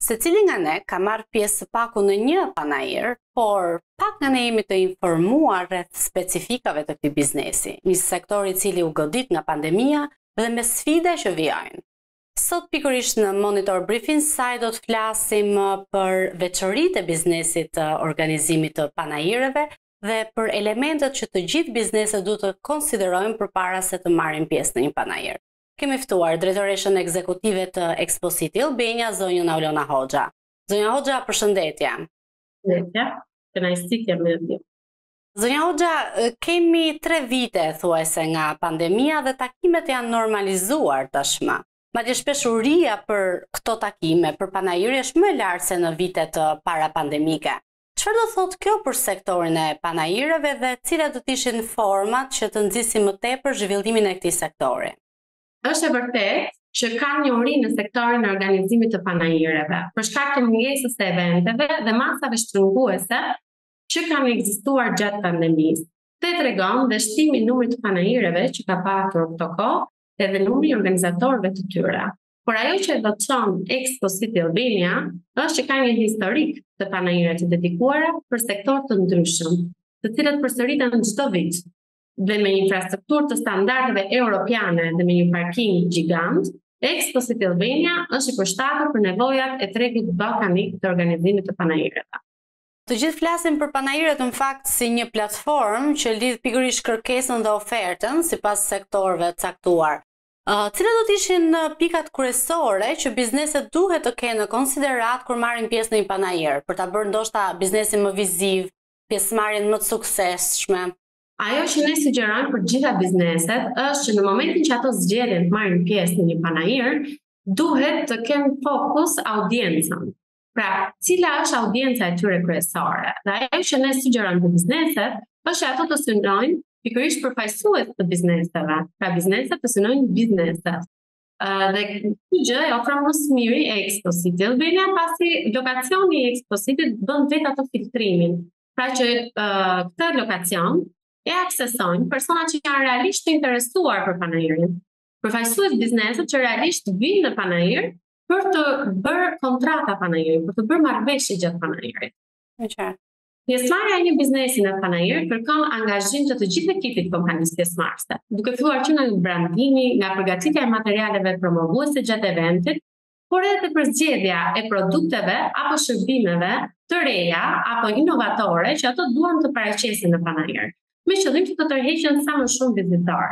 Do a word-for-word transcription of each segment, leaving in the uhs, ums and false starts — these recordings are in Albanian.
Secili nga ne ka marrë pjesë së paku në një Panair, por pak nga ne jemi të informuar rreth specifikave të këtij biznesi, një sektori i cili u godit nga pandemia dhe me sfida që vijojnë. Sot pikërisht në Monitor Briefing saj do të flasim për veçoritë e biznesit të organizimit të Panaireve dhe për elementet që të gjithë bizneset duhet të konsiderojnë përpara se të marrin pjesë në një Panair. Kemi ftuar drejtoreshën ekzekutive të Expocity Albania, zonjën Aulona Hoxha. Zonja Hoxha, përshëndetje. Përshëndetje, kënaqësi jam me ju. Zonja Hoxha, kemi tre vite thuajse nga pandemia dhe takimet janë normalizuar tashmë. Madje shpesh uria për këto takime, për Panairi është më e lartë se në vitet para pandemike. Çfarë do thotë kjo për sektorin e Panaireve dhe cilat do të ishin format që të nxisin më tepër zhvillimin e këtij sektori? Është e vërtetë që ka një uri në sektorin e organizimit të Panaireve, për shkak të mungesës së eventeve dhe masave shtrënguese që kanë ekzistuar gjatë pandemisë. Këtë tregon dhe shtimi i numrit të Panaireve që ka patur këto kohë edhe numri i organizatorëve të tyre. Por ajo që e veçon Expocity Albania është që ka një historik të Panaire të dedikuara për sektor të ndryshëm, të cilat përsëriten çdo vit. Dhe me një infrastrukturë të standardeve europiane dhe me një parking gjigant, Expocity Albania është i përshtatur për nevojat e tregut ballkanik të organizimit të Panaireve. Të gjithë flasin për Panairet në fakt si një platformë që lidh pikërisht kërkesën dhe ofertën sipas sektorëve të caktuar. Uh, cilat do të ishin pikat kryesore që bizneset duhet të kenë në konsiderat kur marrin pjesë në një Panair, për ta bërë ndoshta biznesin më viziv, pjesëmarrjen më të suksesshme? Ajo që ne sugjerojmë për gjitha bizneset është që në momentin që ato zgjedhin të marrin pjesë në një Panair, duhet të kenë fokus audiencën. Pra, cila është audienca e tyre kryesore? Dhe ajo që ne sugjerojmë për bizneset është që ato të synojnë pikërisht përfaqësues të bizneseve, pra bizneset të synojnë bizneset. Uh, dhe këtë gjë e ofron më së miri e Expocity Albania, pasi lokacioni i Expocity bën vetë atë filtrimin. Pra që uh, këtë lokacion e aksesojnë persona që janë realisht të interesuar për Panairin. Përfaqësues bizneset që realisht vinë në Panair për të bërë kontrata Panairit, për të bërë marrëveshje gjatë Panairit. Okay. Pjesëmarrja e një biznesi në Panair kërkon angazhim të të gjithë ekipit të kompanisë pjesëmarrëse, duke filluar që nga brandimi, nga përgatitja e materialeve promovuese gjatë eventit, por edhe për zgjedhja e produkteve apo shërbimeve të reja apo inovatore që ato duan të paraqesin në Panair, me qëllim që të tërheqen sa më shumë vizitorë.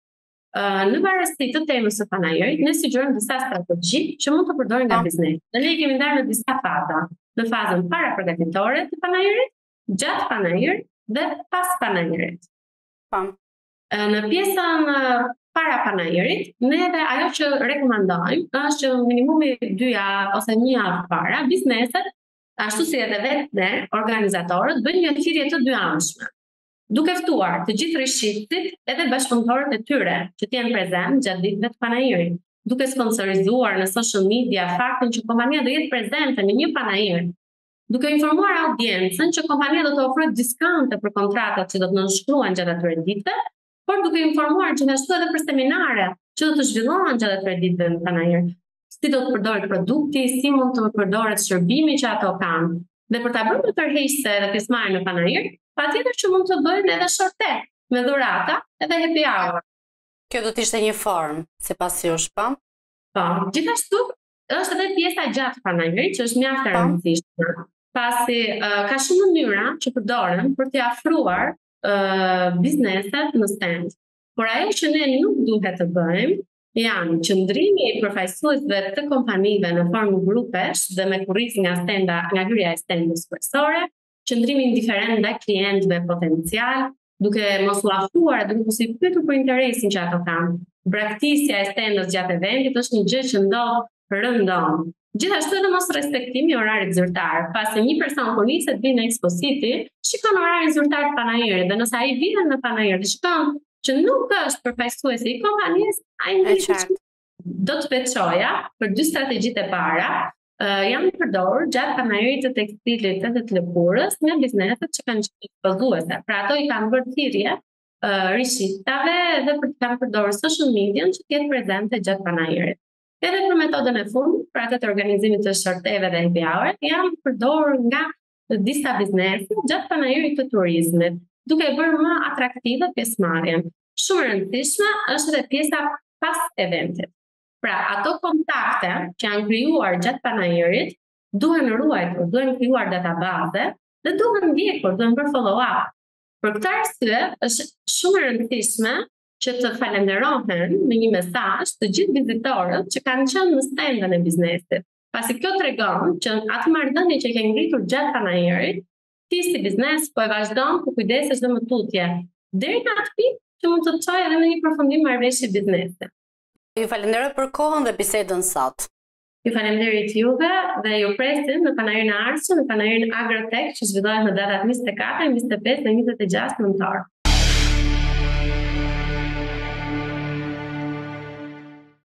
Uh, në varësi të temës së Panairit, ne sugjerojmë disa strategji që mund të përdoren nga biznesi. Dhe ne kemi ndarë në disa faza, në fazën parapërgatitore të Panairit, gjatë Panair dhe pas Panairit. Uh, në pjesën uh, para Panairit, ne dhe ajo që rekomandojmë është që minimumi dy javë ose një javë para, bizneset, ashtu si edhe vetë ne, organizatorët, bëjnë një thirrje të dyamshme, duke ftuar të gjithë rishitësit edhe bashkëpunëtorët e tyre që të jenë prezent gjatë ditëve të Panairit, duke sponsorizuar në social media faktin që kompania do jetë prezente në një Panair, duke informuar audiencën që kompania do të ofrojë diskonte për kontratat që do të nënshkruan gjatë atyre ditëve, por duke informuar gjithashtu edhe për seminare që do të zhvillohen gjatë atyre ditëve në Panair, si do të përdoret produkti, si mund të përdoret shërbimi që ato kanë. Dhe për ta bërë më tërheqëse dhe pjesëmarrjen në Panair, patjetër që mund të bëhen edhe shorte me dhurata edhe happy hour. Kjo do të ishte një formë, sipas jush, po? Po, gjithashtu është edhe pjesa gjatë Panairit që është mjaft e rëndësishme, pasi uh, ka shumë mënyra që përdoren për t'i afruar uh, bizneset në stand. Por ajo që ne nuk duhet të bëjmë janë qëndrimi i përfaqësuesve të kompanive në formë grupesh dhe me kurriz nga stenda, nga hyrja e stendës kryesore, qëndrimi indiferent ndaj klientëve potencial, duke mos u afruar, duke mos i pyetur për interesin që ato kanë. Braktisja e stendës gjatë eventit është një gjë që ndodh rëndom. Gjithashtu edhe mos respektimi i orarit zyrtar, pasi një person kur niset vinë në Expocity, shikon orarin zyrtar të Panairit dhe nëse ai vjen në Panair dhe shikon që nuk është përfaqësuesi i kompanisë, ai nuk do të veçoja për dy strategjitë e para, uh, janë përdorur gjatë Panairit të tekstilit dhe të lëkurës në bizneset që kanë qenë ekspozuese. Pra ato i kanë bërë thirrje uh, rishitave dhe për të kanë përdorur social media që të jetë prezente gjatë Panairit. Edhe për metodën e fundit, për atë të organizimit të shorteve dhe happy hour, janë përdorur nga disa biznese gjatë panairit të turizmit, duke bërë më atraktive pjesëmarrjen. Shumë e rëndësishme është edhe pjesa pas eventit. Pra, ato kontakte që janë krijuar gjatë panairit duhen ruajtur, duhen krijuar databaze dhe duhen ndjekur, duhen bërë follow-up. Për këtë arsye, është shumë e rëndësishme që të falenderohen me një mesazh të gjithë vizitorët që kanë qenë në stendën e biznesit. Pasi kjo tregon që atë marrëdhënie që ke ngritur gjatë panairit, ti si biznes po e vazhdon të kujdesesh dhe më tutje, deri në atë pikë që mund të të çojë edhe në një përfundim marrëveshje biznesi. Ju falenderoj për kohën dhe bisedën sot. Ju falenderit juve dhe ju presim në Panairin e ardhshëm, në Panairin Agrotech që zhvillohet në datat njëzet e katër, njëzet e pesë dhe njëzet e gjashtë nëntor.